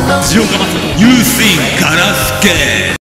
ジオカマユースインガラスケ